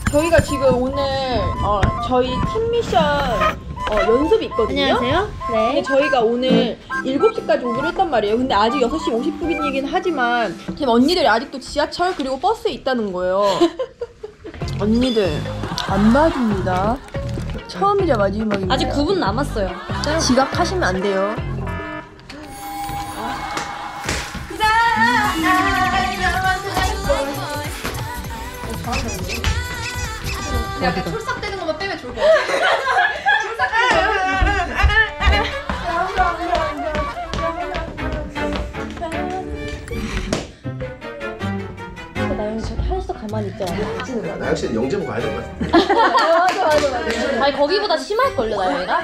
저희가 지금 오늘 저희 팀 미션 연습이 있거든요. 안녕하세요. 네. 근데 저희가 오늘 7시까지 오기로 했단 말이에요. 근데 아직 6시 50분이긴 하지만 지금 언니들이 아직도 지하철 그리고 버스에 있다는 거예요. 언니들 안 봐줍니다. 처음이자 마지막입니다. 아직 9분 남았어요. 지각하시면 안 돼요. 약간 촐싹대는 것만 빼면 좋을 것 같아. 나영이 저렇게 한시도 가만히 있지 않아? 나영 씨는 영재부 가야 될 것 같아. 맞아. 아니 거기보다 심할걸요 나영이가?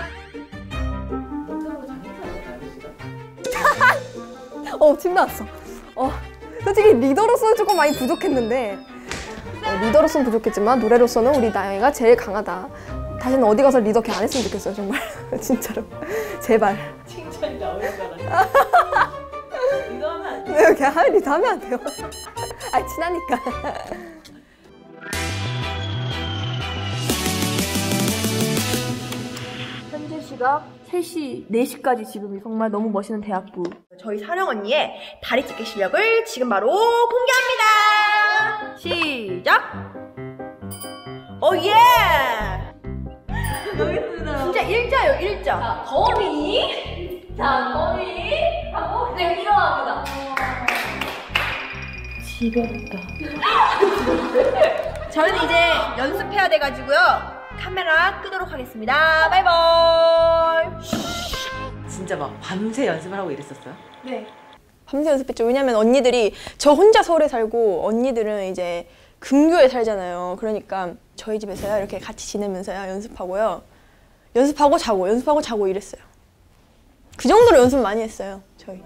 침 나왔어. 솔직히 리더로서는 조금 많이 부족했는데 리더로서는 부족했지만 노래로서는 우리 나영이가 제일 강하다. 다시는 어디 가서 리더 걔 안 했으면 좋겠어요 정말. 진짜로 제발. 칭찬이 나올 줄 알았어. 리더하면 안 돼. 네, 걔 리더하면 안 돼요. 아 친하니까. 현재 시각 3시, 4시까지 지금 정말 너무 멋있는 대학부. 저희 사령 언니의 다리 찢기 실력을 지금 바로 공개합니다. 시작! 오 예! 진짜 일자요, 일자. 자, 거미! 자, 거미! 하고 네, 일어납니다. 지겹다. 저는 이제 연습해야 돼가지고요. 카메라 끄도록 하겠습니다. 바이바이. 진짜 막 밤새 연습을 하고 이랬었어요? 네. 밤새 연습했죠. 왜냐면 언니들이 저 혼자 서울에 살고 언니들은 이제 근교에 살잖아요. 그러니까 저희 집에서요 이렇게 같이 지내면서요 연습하고요. 연습하고 자고 연습하고 자고 이랬어요. 그 정도로 연습 많이 했어요 저희.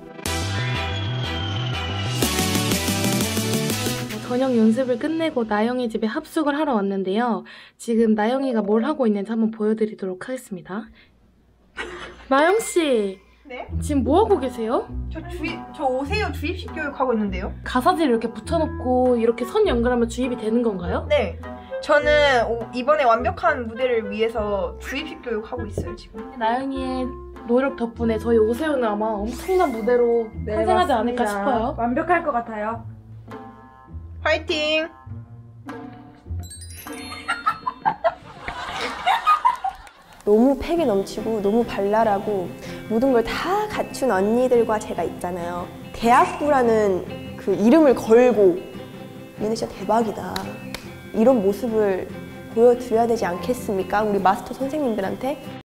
저녁 연습을 끝내고 나영이 집에 합숙을 하러 왔는데요. 지금 나영이가 뭘 하고 있는지 한번 보여드리도록 하겠습니다. 나영씨! 네? 지금 뭐 하고 계세요? 저 오세요 주입식 교육하고 있는데요. 가사지를 이렇게 붙여놓고 이렇게 선 연결하면 주입이 되는 건가요? 네. 저는 이번에 완벽한 무대를 위해서 주입식 교육하고 있어요 지금. 나영이의 노력 덕분에 저희 오세요는 아마 엄청난 무대로 탄생하지 않을까 싶어요. 완벽할 것 같아요. 화이팅! 너무 패기 넘치고 너무 발랄하고 모든 걸 다 갖춘 언니들과 제가 있잖아요. 대학부라는 그 이름을 걸고 얘네 진짜 대박이다. 이런 모습을 보여드려야 되지 않겠습니까? 우리 마스터 선생님들한테.